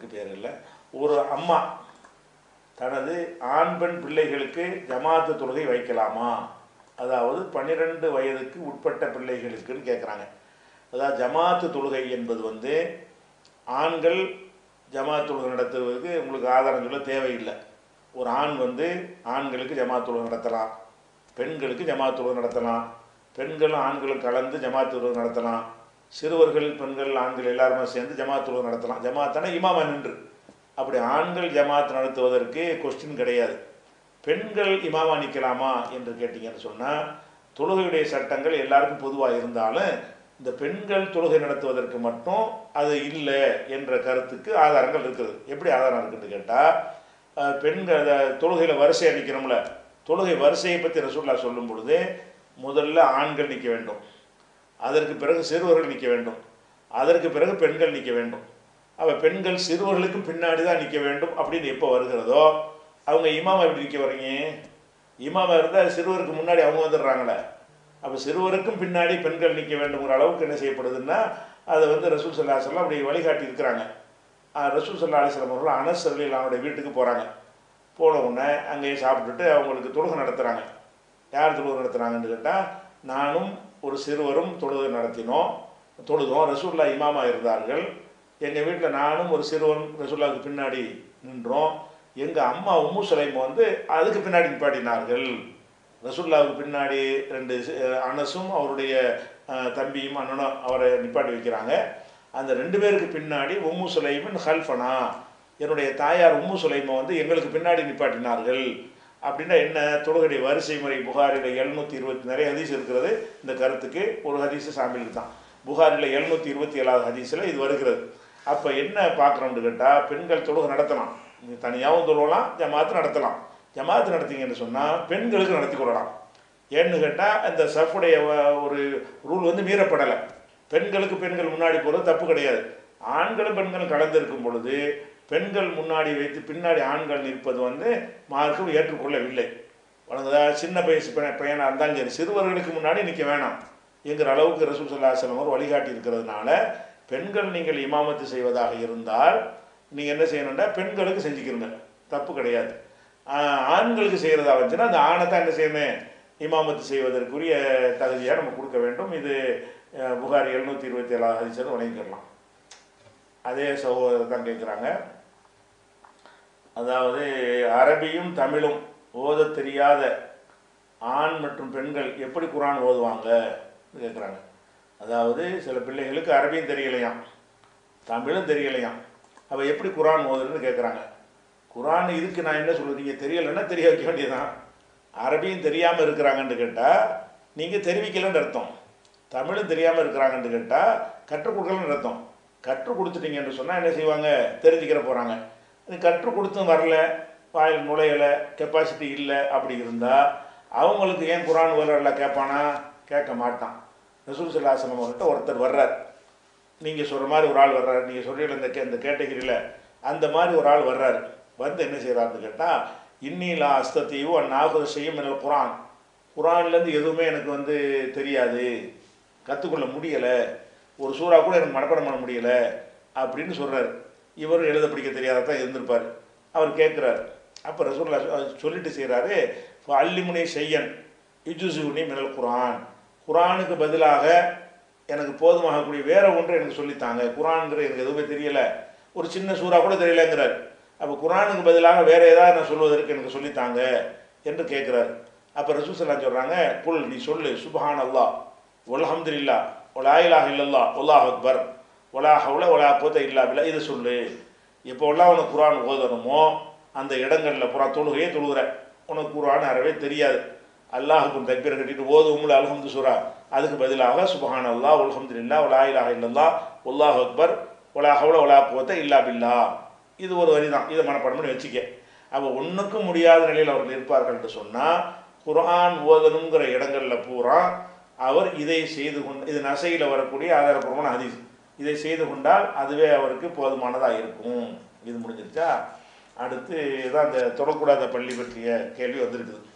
பேர் இல்லை, ஒரு அம்மா தனது ஆண் பெண் பிள்ளைகளுக்கு ஜமாத்து தொழுகை வைக்கலாமா? அதாவது 12 வயதுக்கு உட்பட்ட பிள்ளைகளுக்குன்னு கேட்குறாங்க. அதாவது ஜமாத்து தொழுகை என்பது ஆண்கள் ஜமாத் தொழுகை நடத்துவதற்கு உங்களுக்கு ஆதாரம் சொல்ல தேவையில்லை. ஒரு ஆண் ஆண்களுக்கு ஜமாத் தொழுகை நடத்தலாம், பெண்களுக்கு ஜமாத் தொழுகை நடத்தலாம், பெண்களும் ஆண்களும் கலந்து ஜமாத் தொழுகை நடத்தலாம், சிறுவர்கள் பெண்கள் ஆண்கள் எல்லாருமே சேர்ந்து ஜமாத் தொழுகை நடத்தலாம். ஜமாத்தான இமாமா நின்று. அப்படி ஆண்கள் ஜமாத் நடத்துவதற்கு கொஸ்டின் கிடையாது. பெண்கள் இமாமா நிற்கலாமா என்று கேட்டிங்கன்னு சொன்னால், தொழுகையுடைய சட்டங்கள் எல்லாருக்கும் பொதுவாக இருந்தாலும் இந்த பெண்கள் தொழுகை நடத்துவதற்கு மட்டும் அது இல்லை என்ற கருத்துக்கு ஆதாரங்கள் இருக்குது. எப்படி ஆதாரம் இருக்குதுன்னு கேட்டால், பெண்கள் தொழுகையில் வரிசையாக நிற்கிறோம்ல, தொழுகை வரிசையை பற்றி ரசூலுல்லாஹ் சொல்லும் பொழுது முதல்ல ஆண்கள் நிற்க வேண்டும், அதற்கு பிறகு சிறுவர்கள் நிற்க வேண்டும், அதற்கு பிறகு பெண்கள் நிற்க வேண்டும். அப்போ பெண்கள் சிறுவர்களுக்கும் பின்னாடி தான் நிற்க வேண்டும் அப்படின்னு எப்போ வருகிறதோ, அவங்க இமாமா எப்படி நிற்க வரீங்க? இமாமா இருந்தால் சிறுவருக்கு முன்னாடி அவங்க வந்துடுறாங்களே. அப்போ சிறுவருக்கும் பின்னாடி பெண்கள் நிற்க வேண்டுங்கிற அளவுக்கு என்ன செய்யப்படுதுன்னா, அதை ரசூல் ஸல்லல்லாஹு அலைஹி வஸல்லம் அப்படி வழிகாட்டி இருக்கிறாங்க. ரசூல் ஸல்லல்லாஹு அலைஹி வஸல்லம் அவர்கள் அனஸ் ரலியல்லாஹு அவனுடைய வீட்டுக்கு போகிறாங்க. போன உடனே அங்கேயே சாப்பிட்டுட்டு அவங்களுக்கு தொழுகை நடத்துகிறாங்க. யார் தொழுகை நடத்துகிறாங்கன்னு கேட்டால், நானும் ஒரு சிறுவரும் தொழுகை தொழுதோம். ரசூலுல்லாஹ் இமாமா இருந்தார்கள். எங்கள் வீட்டில் நானும் ஒரு சிறுவன் ரசூலுல்லாஹ்வுக்கு பின்னாடி நின்றோம். எங்கள் அம்மா உம்மு சுலைம் அதுக்கு பின்னாடி நிப்பாட்டினார்கள். ரசூலுல்லாஹ்வுக்கு பின்னாடி 2 அனஸும் அவருடைய தம்பியும் அண்ணனும் அவரை நிப்பாட்டி வைக்கிறாங்க. அந்த 2 பேருக்கு பின்னாடி உம்மு சுலைமின் ஹல்ஃபனா, என்னுடைய தாயார் உம்மு சுலைமை எங்களுக்கு பின்னாடி நிப்பாட்டினார்கள். அப்படின்னா என்ன? தொழுகையுடைய வரிசை முறை புகாரில் 720 நிறைய ஹதீஸ் இருக்கிறது. இந்த கருத்துக்கு ஒரு ஹதீஸ் சாமிலுக்கு தான். புகாரில் 727 ஹதீஸில் இது வருகிறது. அப்போ என்ன பார்க்குறோம்னு கேட்டால், பெண்கள் தொழுகை நடத்தலாம், தனியாகவும் தொழுவலாம், ஜமாத்து நடத்தலாம். ஜமாத்து நடத்திங்கன்னு சொன்னால் பெண்களுக்கு நடத்தி கொள்ளலாம். ஏன்னு கேட்டால், இந்த சஃபுடைய ஒரு ரூல் மீறப்படலை. பெண்களுக்கு பெண்கள் முன்னாடி போகிறது தப்பு கிடையாது. ஆண்களும் பெண்களும் கலந்திருக்கும் பொழுது பெண்கள் முன்னாடி வைத்து பின்னாடி ஆண்கள் நிற்பது மார்க்கம் ஏற்றுக்கொள்ளவில்லை. வழங்குதா? சின்ன பையனாக இருந்தாலும் சரி, சிறுவர்களுக்கு முன்னாடி நிற்க வேணாம் என்கிற அளவுக்கு ரசூல் ஸல்லல்லாஹு அலைஹி வஸல்லம் வழிகாட்டி இருக்கிறதுனால, பெண்கள் நீங்கள் இமாமத்து செய்வதாக இருந்தால் நீங்கள் என்ன செய்யணும்னா பெண்களுக்கு செஞ்சுக்கிறீங்க, தப்பு கிடையாது. ஆண்களுக்கு செய்கிறதா வந்துச்சுன்னா அந்த ஆணை தான் என்ன செய்யணும், இமாமத்து செய்வதற்குரிய தகுதியாக நம்ம கொடுக்க வேண்டும். இது புகாரி 727 ஹதீஸை வழங்கிக்கலாம். அதே சகோதரர் தான் கேட்குறாங்க, அதாவது அரபியும் தமிழும் ஓத தெரியாத ஆண் மற்றும் பெண்கள் எப்படி குர்ஆன் ஓதுவாங்க கேட்குறாங்க. அதாவது சில பிள்ளைகளுக்கு அரபியும் தெரியலையாம், தமிழும் தெரியலையாம், அவள் எப்படி குர்ஆன் ஓதுன்னு கேட்குறாங்க. குர்ஆன் இதுக்கு நான் என்ன சொல்லுவேன், நீங்கள் தெரியலைன்னா தெரிய வைக்க வேண்டியதுதான். அரபியும் தெரியாமல் இருக்கிறாங்கன்னு கேட்டால் நீங்கள் தெரிவிக்கலன்னு அர்த்தம். தமிழும் தெரியாமல் இருக்கிறாங்கன்னு கேட்டால் கற்றுக் கொடுக்கலன்னு அர்த்தம். கற்றுக் கொடுத்துட்டீங்கன்னு சொன்னால் என்ன செய்வாங்க, தெரிஞ்சுக்கிற போகிறாங்க. இது கற்றுக் கொடுத்தும் வரல, வாயில் நுழையலை, கெப்பாசிட்டி இல்லை, அப்படி இருந்தால் அவங்களுக்கு ஏன் குர்ஆன் ஓதல கேட்பானா? கேட்க மாட்டான். ரசூல் ஸல்லல்லாஹு அலைஹி வஸல்லம் அவர்கிட்ட ஒருத்தர் வர்றார், நீங்கள் சொல்கிற மாதிரி ஒரு ஆள் வர்றாரு, நீங்கள் சொல்கிறீங்கள இந்த கேட்டகிரியில் அந்த மாதிரி ஒரு ஆள் வர்றாரு. என்ன செய்கிறாருன்னு கேட்டால், இன்னிலா அஸ்தத்தீவு அந்நாகுத செய்யும் என்ற குர்ஆன்லேருந்து எதுவுமே எனக்கு தெரியாது, கற்றுக்கொள்ள முடியலை, ஒரு சூறா கூட எனக்கு மனப்பாடம் பண்ண முடியலை அப்படின்னு சொல்கிறார். இவரும் எழுத படிக்க தெரியாதான் இருந்திருப்பார். அவர் கேட்குறாரு. அப்போ ரசூலுல்லாஹ் சொல்லிட்டு செய்கிறாரு, அல்லிமுனை செய்யன் இஜுசுனி மினல் குர்ஆன், குர்ஆனுக்கு பதிலாக எனக்கு போதுமாகக்கூடிய வேற ஒன்று எனக்கு சொல்லித்தாங்க, குர்ஆன்கிற எனக்கு எதுவுமே தெரியலை, ஒரு சின்ன சூறா கூட தெரியலைங்கிறார். அப்போ குர்ஆனுக்கு பதிலாக வேறு ஏதாவது நான் சொல்வதற்கு எனக்கு சொல்லித்தாங்க என்று கேட்குறாரு. அப்போ ரசூல் ஸல்லல்லாஹு சொல்கிறாங்க, புல் நீ சொல்லு, சுப்ஹான் அல்லாஹ் வல்ஹம்துலில்லாஹ் வலா இலாஹ இல்லல்லாஹ் வல்லாஹு அக்பர் வலா ஹவ்ல வலா குவத்த இல்லா பில்லா, இது சொல்லு. எப்போல்லாம் உனக்கு குர்ஆன் ஓதணுமோ அந்த இடங்களில் புறா தொழுகையே தொழுகிற, உனக்கு குர்ஆன் அறவே தெரியாது, அல்லாஹுக்கும் தக்பீர் கட்டிட்டு ஓதும்ல அல்ஹம்து சூரா, அதுக்கு பதிலாக சுப்ஹான் அல்லாஹ் வல்ஹம்துலில்லாஹ் வலா இலாஹ இல்லல்லாஹ் வல்லாஹு அக்பர் வலா ஹவ்ல வலா குவத்த இல்லா பில்லா, இது ஒரு வரி தான், இதை மனப்பாடம் பண்ணி வச்சுக்க. அப்போ ஒன்றுக்கும் முடியாத நிலையில் அவர்கள் இருப்பார்கள் என்று சொன்னால், குர்ஆன் ஓதணுங்கிற இடங்களில் பூரா அவர் இதை செய்து கொண்டு, இது நசையில் வரக்கூடிய ஆதாரபூர்வமான ஹதீஸ், இதை செய்து கொண்டால் அதுவே அவருக்கு போதுமானதாக இருக்கும். இது முடிஞ்சிருச்சா? அடுத்து தான் அந்த தொடக்கூடாத பள்ளி பற்றிய கேள்வி வந்திருக்குது.